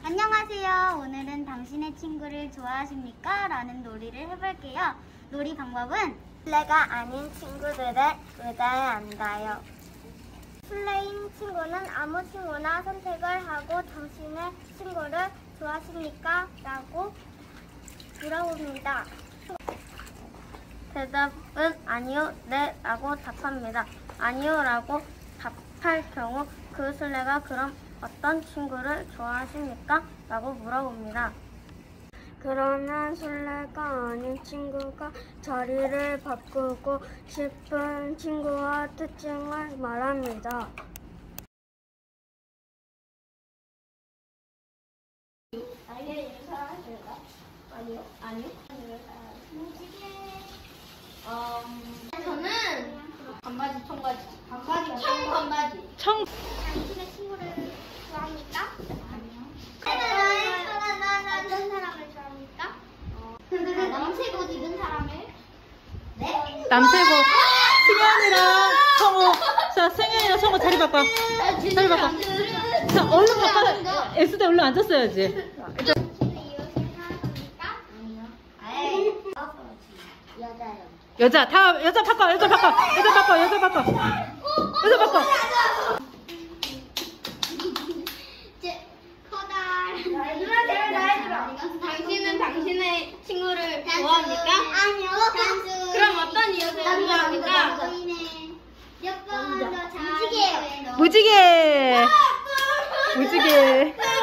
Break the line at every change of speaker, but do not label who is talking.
안녕하세요. 오늘은 당신의 친구를 좋아하십니까? 라는 놀이를 해볼게요. 놀이 방법은
술래가 아닌 친구들을 의자에 앉아요. 술래인 친구는 아무 친구나 선택을 하고 당신의 친구를 좋아하십니까? 라고 물어봅니다. 대답은 아니요, 네 라고 답합니다. 아니요 라고 답할 경우 그 술래가 그럼 어떤 친구를 좋아하십니까? 라고 물어봅니다. 그러면 술래가 아닌 친구가 자리를 바꾸고 싶은 친구와 특징을 말합니다. 아니요. 저는 반바지, 청바지. 당신의 친구를 좋아합니까? 아니요. 어떤 사람을 좋아합니까? 남색 옷 입은 사람을? 네?
남색 옷. 승현이랑 성우. 자, 승현이랑 성우 자리 바꿔. 자리 바꿔. 자, 얼른 바꿔. S대 얼른 앉았어야지.
당신은 이 옷을 사랑합니까? 아니요. 여자요.
여자 바꿔. 여자 바꿔.
당신은 당신의 친구를 좋아합니까? 아니요. 그럼 어떤 이유를 좋아합니까? 무지개예요.
무지개.